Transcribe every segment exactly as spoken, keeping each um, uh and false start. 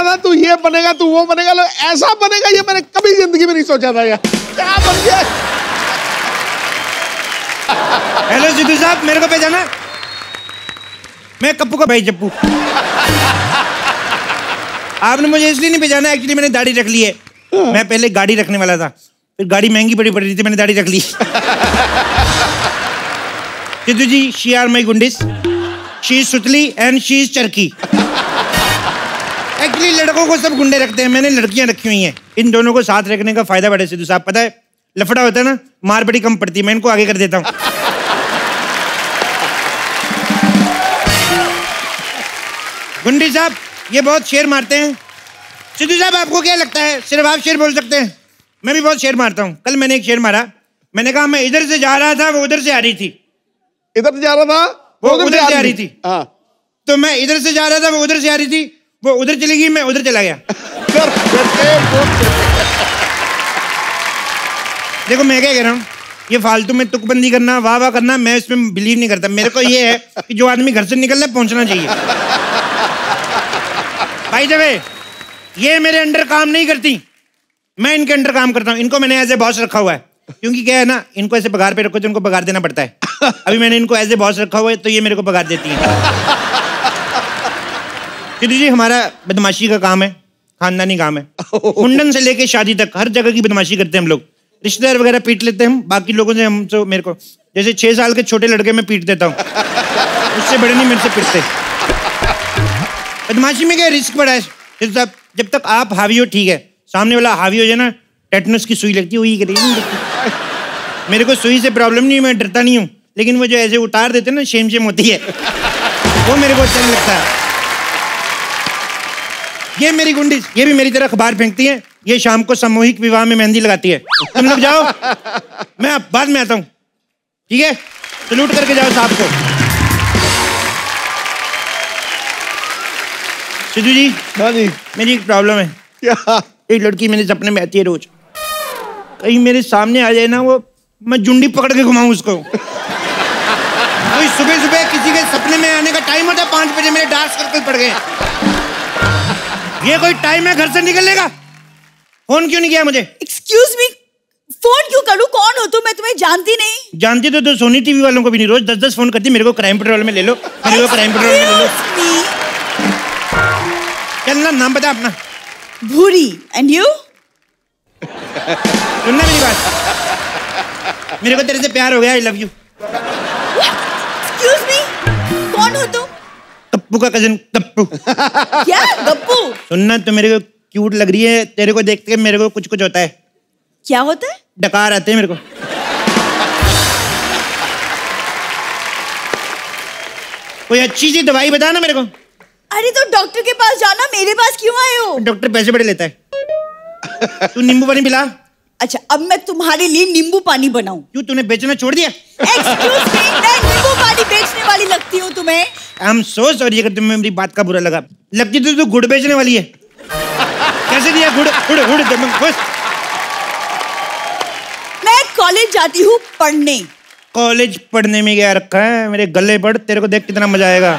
था तू ये बनेगा, तू वो बनेगा, लो ऐसा बनेगा ये मैंने कभी जिंदगी में नहीं सोचा था यार। क्या बन गया? हेलो सिद्धू साहब, मेरे को पहचाना? मैं कप्पू का भाई चप्पू। आपने मुझे इसलिए नहीं पहचाना, एक्चुअली मैंने दाढ़ी रख ली है। मैं पहले गाड़ी रखने वाला था, फिर गाड़ी महंगी बड़ी पड़ रही थी, मैंने दाढ़ी रख ली। Sidhu ji, she are my गुंडिस, शी इज सुतली एंड शी इज चरकी। एक्चुअली लड़कों को सब गुंडे रखते हैं, मैंने लड़कियां रखी हुई हैं। इन दोनों को साथ रखने का फायदा बड़ा है सिद्धू साहब, पता है? लफड़ा होता है ना, मार बड़ी कम पड़ती है, मैं इनको आगे कर देता हूँ। गुंडी साहब ये बहुत शेर मारते हैं। सिद्धू साहब आपको क्या लगता है सिर्फ आप शेर बोल सकते हैं? मैं भी बहुत शेर मारता हूँ। कल मैंने एक शेर मारा, मैंने कहा मैं इधर से जा रहा था, वो उधर से आ रही थी। इधर से जा रहा था, वो उधर से आ रही थी। हाँ। तो मैं इधर से जा रहा था, वो उधर से आ रही थी, वो उधर चली गई, मैं उधर चला गया। देखो मैं क्या कह रहा हूँ, ये फालतू में तुकबंदी करना, वाह वाह करना, मैं इसमें बिलीव नहीं करता। मेरे को ये है कि जो आदमी घर से निकलना है पहुंचना चाहिए। भाई जब ये मेरे अंडर काम नहीं करती, मैं इनके अंडर काम करता हूँ। इनको मैंने एज ए बॉस रखा हुआ है, क्योंकि क्या है ना, इनको ऐसे पगार पे रखो तो इनको पगार देना पड़ता है। अभी मैंने इनको एज ए बॉस रखा हुआ है तो ये मेरे को पगार देती है। सिद्धू जी, हमारा बदमाशी का काम है, खानदानी काम है। मुंडन से लेके शादी तक हर जगह की बदमाशी करते हैं हम लोग। रिश्तेदार वगैरह पीट लेते हैं हम, बाकी लोगों से हम तो मेरे को जैसे छह साल के छोटे लड़के में पीट देता हूँ, उससे बड़े नहीं मेरे से पीटते। बदमाशी में क्या रिस्क बड़ा है सिद्धू साहब? जब तक आप हावी हो ठीक है, सामने वाला हावी हो जाए ना, टेटनस की सुई लगती है, वही करेगी। मेरे को सुई से प्रॉब्लम नहीं, मैं डरता नहीं हूँ, लेकिन वो जो ऐसे उतार देते हैं ना, शेम शेम होती है, वो मेरे को अच्छा नहीं लगता है। ये मेरी गुंडी, ये भी मेरी तरह अखबार फेंकती है। ये शाम को सामूहिक विवाह में मेहंदी लगाती है। तुम लोग जाओ, मैं बाद में आता हूँ, ठीक है? सलूट करके जाओ साहब को। सिद्धू जी, हाँ जी, मेरी एक प्रॉब्लम है। क्या? एक लड़की मेरे सपने में आती है रोज, कहीं मेरे सामने आ जाए ना, वो मैं जुंडी पकड़ के घुमाऊं उसको। कोई सुबह सुबह किसी के सपने में आने का टाइम होता है, पांच बजे मेरे डार्क सर्कल पड़ गए। ये कोई टाइम है घर से निकलने का? फोन क्यों नहीं किया मुझे? एक्सक्यूज मी, फोन क्यों करूं? कौन हो तुम? मैं तुम्हें जानती नहीं। जानती तो, तो सोनी टीवी वालों को भी नहीं, रोज दस दस फोन करती। मेरे को क्राइम पेट्रोल में ले लो, मेरे को क्राइम पेट्रोल में ले लो। चलना, नाम बता अपना। भूरी। And you? सुनना मेरी बात, मेरे को तेरे से प्यार हो गया, I love you. Excuse me, कौन हो तुम? गप्पू का कजन गप्पू। क्या गप्पू? सुनना, तो मेरे को क्यूट लग रही है, तेरे को देख के मेरे को कुछ कुछ होता है। क्या होता है? डकार आते हैं मेरे को। कोई अच्छी सी दवाई बता ना मेरे को। अरे तो डॉक्टर के पास जाना, मेरे पास क्यों आए हो? डॉक्टर पैसे बड़े लेता है। तू नींबू पानी पिला। अच्छा, अब मैं तुम्हारे लिए नींबू पानी बनाऊं? क्यों, तूने बेचना छोड़ दिया? एक्सक्यूज मी, मैं नींबू पानी बेचने वाली लगती हूँ तुम्हें? आई एम सो सॉरी अगर तुम्हें मेरी बात का बुरा लगा। लगती तो तू गुड़ बेचने वाली है। कैसे दिया गुड़? गुड़ गुड़ बस। मैं कॉलेज जाती हूँ पढ़ने। कॉलेज पढ़ने में क्या रखा है? मेरे गले पढ़, तेरे को देख कितना मजा आएगा।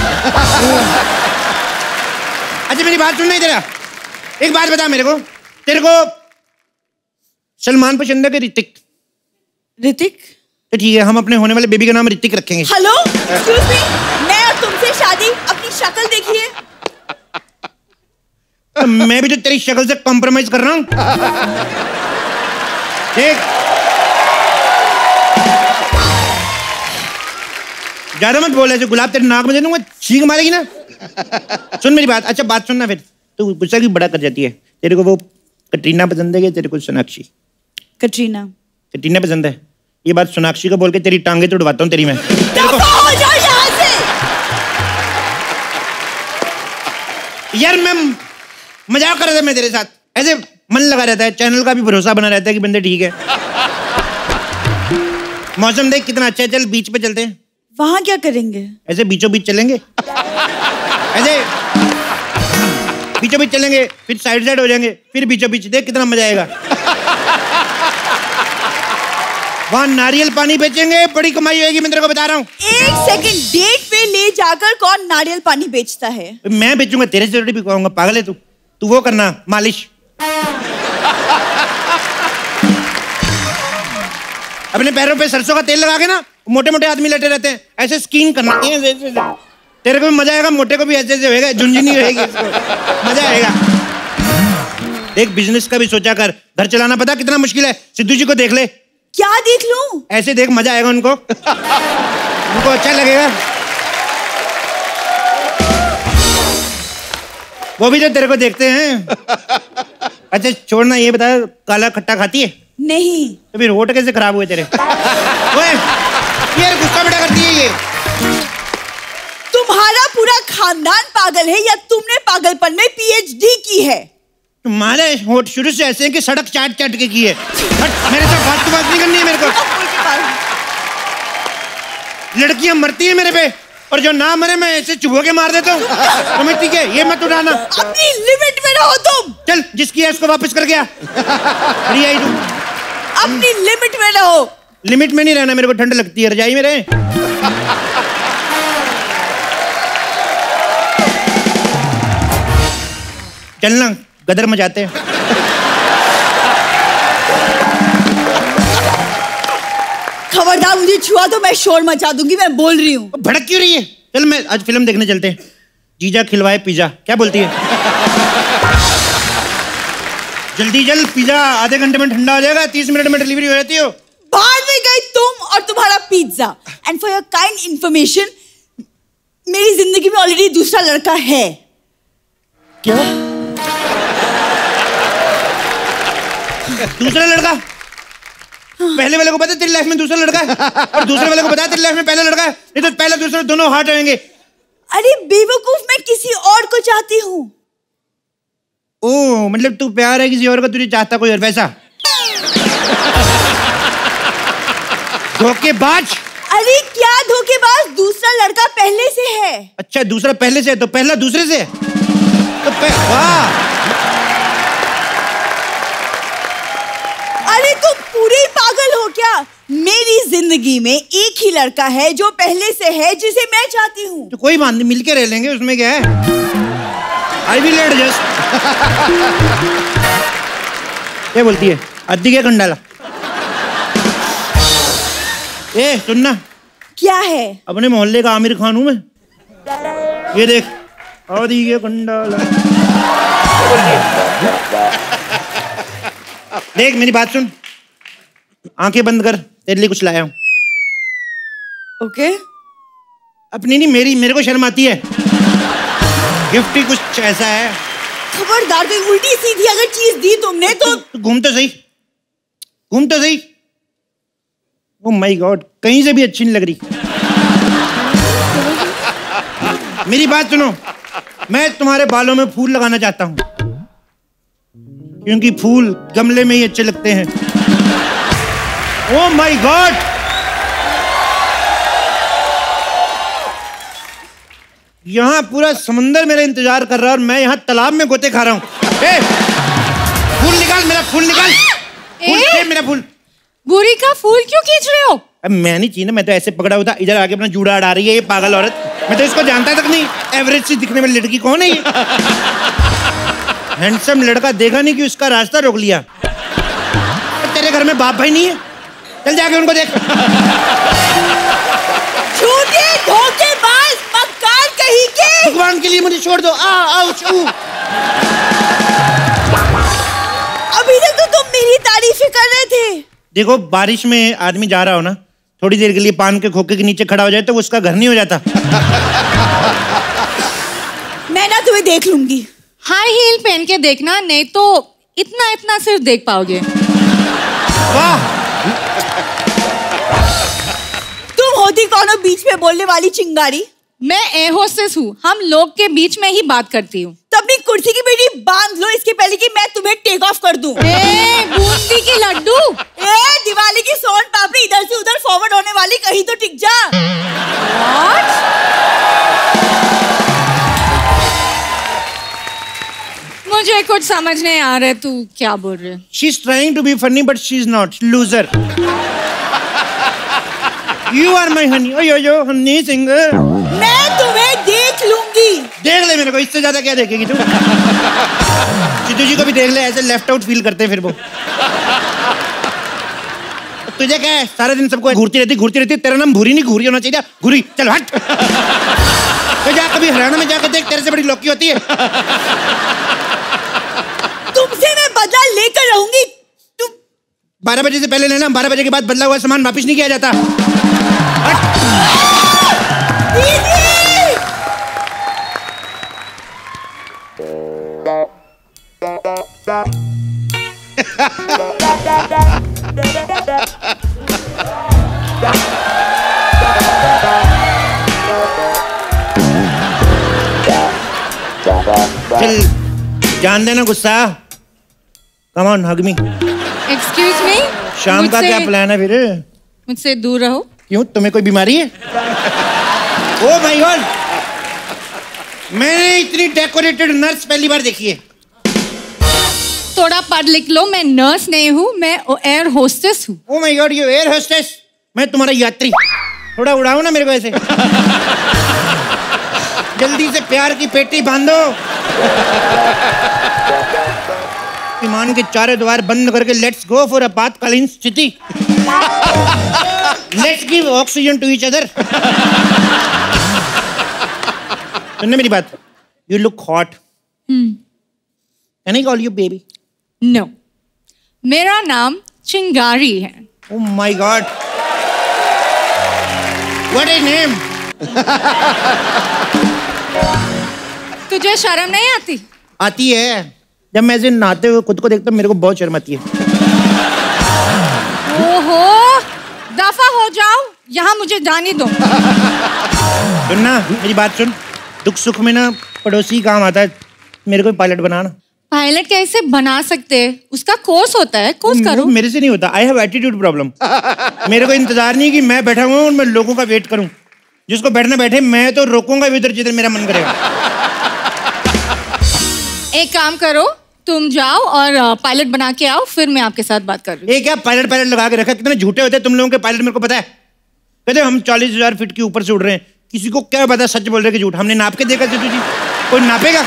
अच्छा मेरी बात सुन, नहीं तेरा एक बात बता मेरे को, तेरे को सलमान पसंद है कि ऋतिक? ऋतिक? तो ठीक है, हम अपने होने वाले बेबी का नाम ऋतिक रखेंगे। हेलो, एक्सक्यूज मी, मैं और तुमसे शादी, अपनी शक्ल देखिए। तो मैं भी तो तेरी शक्ल से कॉम्प्रोमाइज कर रहा हूँ। देख, ज्यादा मत बोल, ऐसे गुलाब तेरे नाक में दे दूंगा, छींक मारेगी ना। सुन मेरी बात। अच्छा बात सुनना, फिर तू गुस्सा भी बड़ा कर जाती है। तेरे को वो कटरीना पसंद है कि तेरे को सोनाक्षी? कटरीना। कटरीना पसंद है? ये बात सोनाक्षी को बोल के तेरी टांगे तोड़वाता हूँ तेरी मैं। तेरे को हो जाओ यहाँ से। यार मैं मजाक कर रहा था मैं तेरे साथ, ऐसे मन लगा रहता है, चैनल का भी भरोसा बना रहता है कि बंदे ठीक है। मौसम देख कितना अच्छा है, चल बीच पे चलते हैं। वहां क्या करेंगे? ऐसे बीचों बीच चलेंगे, ऐसे बीचों बीच चलेंगे, फिर साइड साइड हो जाएंगे, फिर बीचों बीच, देख कितना मजा आएगा। वहां नारियल पानी बेचेंगे, बड़ी कमाई होगी, मैं तेरे को बता रहा हूँ। एक सेकंड, डेट पे ले जाकर कौन नारियल पानी बेचता है? मैं बेचूंगा, तेरे से थोड़ी बिकवाऊंगा, पागल है तू? तू वो करना मालिश। अपने पैरों पे सरसों का तेल लगा के ना, मोटे मोटे आदमी लेटे रहते हैं, ऐसे स्कीन करना। तेरे को भी मजा आएगा, मोटे को भी ऐसे ऐसे होएगा, झुंझुनी रहेगी, मजा आएगा। देख बिजनेस का भी सोचा कर, घर चलाना पता कितना मुश्किल है। सिद्धू जी को देख ले। क्या देख लूं? ऐसे देख, मजा आएगा उनको, उनको अच्छा लगेगा। वो भी जो तेरे को देखते हैं। अच्छा छोड़ना, ये बता, काला खट्टा खाती है? नहीं। तो फिर होठ कैसे खराब हुए तेरे? ओए, ये गुस्सा बेटा करती है ये। तुम्हारा पूरा खानदान पागल है या तुमने पागलपन में पीएचडी की है? तुम्हारे होठ शुरू से ऐसे हैं कि सड़क चाट चाट के की है। हट, मेरे साथ बात बात नहीं करनी है मेरे को। लड़कियां मरती है मेरे पे, और जो ना मरे मैं ऐसे चुभो के मार देता हूँ। तुम्हें ठीक है, ये मत उठाना। अपनी लिमिट में रहो तुम। चल, जिसकी है उसको वापस कर गया। अरे आई तुम अपनी लिमिट में रहो। लिमिट में नहीं रहना, मेरे को ठंड लगती है, रजाई में रहे। चलना, गदर मचाते हैं। खबरदार मुझे छुआ तो मैं शोर मचा दूंगी, मैं बोल रही हूँ। भड़क क्यों रही है? चल मैं आज फिल्म देखने चलते हैं। जीजा खिलवाए पिज्जा, क्या बोलती है? जल्दी जल्द, पिज्जा आधे घंटे में ठंडा हो जाएगा, तीस मिनट में डिलीवरी हो जाती हो। बाहर में गई तुम और तुम्हारा pizza. And for your kind information, मेरी जिंदगी में ऑलरेडी दूसरा लड़का है। क्या? दूसरा लड़का? हाँ। पहले वाले को पता तेरी लाइफ में दूसरा लड़का है, और दूसरे वाले को पता तेरी लाइफ में पहला लड़का है। नहीं तो पहला दूसरा दोनों हार्ट होंगे। अरे बेवकूफ, मैं किसी और को चाहती हूँ। ओह, मतलब तू प्यार है किसी और का, तुझे चाहता कोई और, वैसा? धोखेबाज। अरे क्या धोखेबाज, दूसरा लड़का पहले से है। अच्छा, दूसरा पहले से है, तो पहला दूसरे से? तो वाह। अरे तुम पूरे ही पागल हो क्या? मेरी जिंदगी में एक ही लड़का है जो पहले से है, जिसे मैं चाहती हूँ। तो कोई बात नहीं, मिलके रह लेंगे, उसमें क्या है? I will adjust. क्या बोलती है? अद्दी क्या कंडाला? ए सुनना। क्या है? अपने मोहल्ले का आमिर खान हूं मैं। ये देख, आदि के कंडाला। देख मेरी बात सुन, आंखें बंद कर, तेरे लिए कुछ लाया हूं। ओके। अपनी नहीं मेरी, मेरे को शर्म आती है। गिफ्ट ही कुछ ऐसा है। खबरदार, कोई उल्टी सीधी अगर चीज दी तुमने तो। घूम तो सही, घूम तो सही। ओह माय गॉड, कहीं से भी अच्छी नहीं लग रही। मेरी बात सुनो, मैं तुम्हारे बालों में फूल लगाना चाहता हूं, क्योंकि फूल गमले में ही अच्छे लगते हैं। ओह माय गॉड, यहां पूरा समंदर मेरा इंतजार कर रहा है और मैं यहां तालाब में गोते खा रहा हूं। ए, फूल निकाल, मेरा फूल निकाल। फूल ए, मेरा फूल। बुरी का फूल क्यों खींच रहे हो? अब मैं नहीं चाहिए ना, मैं तो ऐसे पकड़ा हुआ था, इधर आके अपना जूड़ा अड़ा रही है ये पागल औरत। मैं तो इसको जानता तक नहीं। एवरेज सी दिखने वाली लड़की कौन है ये? हैंडसम लड़का देखा नहीं कि उसका रास्ता रोक लिया। तेरे घर में बाप भाई नहीं है? चल जाके उनको देख। झूठे धोखेबाज मक्कार कहीं के। भगवान के लिए मुझे छोड़ दो। आ, आउच, ऊ। अभी तक तो तुम मेरी तारीफें कर रहे थे। देखो, बारिश में आदमी जा रहा हो ना, थोड़ी देर के लिए पान के खोखे के नीचे खड़ा हो जाए तो वो उसका घर नहीं हो जाता। मैं ना तुम्हें देख लूंगी। हाई हील पहन के देखना, नहीं तो इतना इतना सिर्फ देख पाओगे। वाह, तुम होती कौन हो बीच में बोलने वाली चिंगारी? मैं एयर होस्टेस हूँ, हम लोग के बीच में ही बात करती हूँ। तो अपनी कुर्सी की बेटी बांध लो इसके पहले कि मैं तुम्हें टेक ऑफ कर दूं। ए, बूंदी की लड्डू। ए, दिवाली की सोन पापड़ी इधर से उधर फॉरवर्ड होने वाली, कहीं तो टिक जा। What? मुझे कुछ समझ नहीं आ रहा, तू क्या बोल रहे? She is trying to be funny but she is not. Loser. You are my honey. Oh yo yo, honey singer. मैं तुम्हें देख लूंगी। देख ले मेरे को, इससे ज्यादा क्या देखेगी तू? सिद्धू जी को भी देख ले, ऐसे लेफ्ट आउट फील करते हैं फिर वो। तुझे क्या है, सारा दिन सबको घूरती रहती घूरती रहती तेरा नाम भूरी नहीं घूरी होना चाहिए, घूरी चल हट। तो जा कभी हरियाणा में जाकर देख, तेरे से बड़ी लौकी होती है। तुमसे मैं बदला लेकर रहूंगी। तुम बारह बजे से पहले लेना, बारह बजे के बाद बदला हुआ सामान वापिस नहीं किया जाता। चल जान देना गुस्सा। Come on hug me. Excuse me, शाम का क्या प्लान है फिर? मुझसे दूर रहो। क्यों, तुम्हें कोई बीमारी है? ओ माय गॉड, मैंने इतनी डेकोरेटेड नर्स पहली बार देखी है। थोड़ा पढ़ लिख लो, मैं नर्स नहीं हूँ, मैं एयर होस्टेस हूँ। Oh my God, you air hostess, मैं तुम्हारा यात्री। थोड़ा उड़ाओ ना मेरे को ऐसे। जल्दी से प्यार की पेटी बांधो। विमान के चारों द्वार बंद करके लेट्स गो फॉर आपातकालीन स्थिति। Let's give oxygen to each other. सुनने मेरी बात, you look hot. Can I call you baby? No, मेरा नाम चिंगारी है। Oh my God, what a name. तुझे शर्म नहीं आती? आती है, जब मैं ऐसे नहाते हुए खुद को देखता हूँ मेरे को बहुत शर्म आती है। ओहो, दफा हो जाओ, यहाँ मुझे जाने दो। सुनना मेरी बात सुन, दुख सुख में ना पड़ोसी काम आता है। मेरे को पायलट बनाना। पायलट कैसे बना सकते हैं? उसका कोर्स होता है, कोर्स करो। मेरे से नहीं होता, आई हैव एटीट्यूड प्रॉब्लम। मेरे को इंतजार नहीं कि मैं बैठा हुआ हूँ और मैं लोगों का वेट करूँ। जिसको बैठना बैठे, मैं तो रोकूंगा भी उधर जिधर मेरा मन करेगा। एक काम करो, तुम जाओ और पायलट बना के आओ, फिर मैं आपके साथ बात कर रही हूँ। ये क्या पायलट पायलट लगा के रखा, कितने झूठे होते हैं तुम लोगों के पायलट, मेरे को पता है। कहते हम चालीस हजार फीट के ऊपर से उड़ रहे हैं, किसी को क्या पता सच बोल रहे कि झूठ। हमने नाप के देखा सिद्धू जी, कोई नापेगा?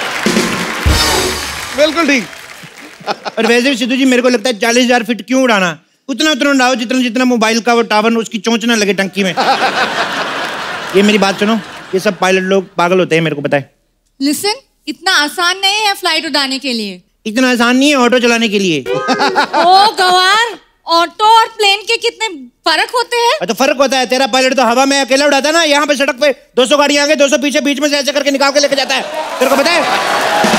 बिल्कुल ठीक। और वैसे भी सिद्धू जी मेरे को लगता है चालीस हजार फीट क्यों उड़ाना, उतना उतना उड़ाओ जितना जितना मोबाइल का वो टावर उसकी चोंच ना लगे टंकी में। ये मेरी बात सुनो, ये सब पायलट लोग पागल होते हैं, मेरे को पता है। लिसन, इतना आसान नहीं है फ्लाइट उड़ाने के लिए। इतना आसान नहीं है ऑटो चलाने के लिए। ओ गवार, ऑटो और प्लेन के कितने फर्क होते हैं? तो फर्क होता है, तेरा पायलट तो हवा में अकेला उड़ाता है ना, यहाँ पे सड़क पे दो सौ गाड़ियां आगे, दो सौ पीछे, बीच में से ऐसे करके निकाल के लेके जाता है। तेरे को पता है?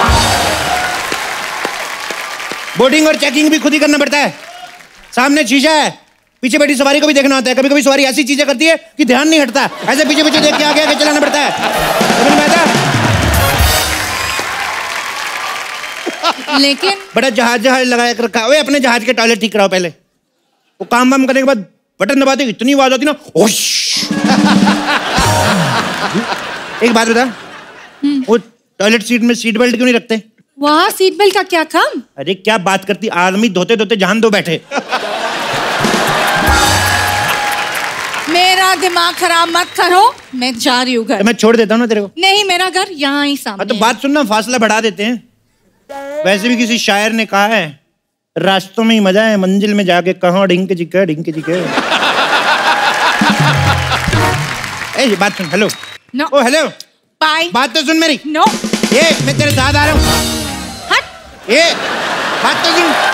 बोर्डिंग और चेकिंग भी खुद ही करना पड़ता है। सामने शीशा है, पीछे बैठी सवारी को भी देखना होता है। कभी कभी सवारी ऐसी चीजें करती है कि ध्यान नहीं हटता, ऐसे पीछे पीछे देख के आगे आगे चलाना पड़ता है। लेकिन बड़ा जहाज जहाज लगा के रखा है। अपने जहाज के टॉयलेट ठीक कराओ पहले। वो काम वाम करने के बाद बटन दबाते इतनी आवाज आती ना, ओश। एक बात बता, वो टॉयलेट सीट में सीट बेल्ट क्यों नहीं रखते? वहाँ सीट बेल्ट का क्या काम? अरे क्या बात करती, आदमी धोते धोते जान दो बैठे। मेरा दिमाग खराब मत करो, मैं जा रही हूँ घर। मैं छोड़ देता हूँ ना तेरे को। नहीं, मेरा घर यहाँ ही सामने। तो बात सुनना, फासला बढ़ा देते हैं। वैसे भी किसी शायर ने कहा है, रास्तों में ही मजा है, मंजिल में जाके कहाँ ढिंक जिके ढिंक जिके। ए बात सुन, hello. No. Oh hello, bye. बात तो सुन मेरी। नो। ये मैं तेरे साथ आ रहा हूँ। हट। ये बात तो सुन।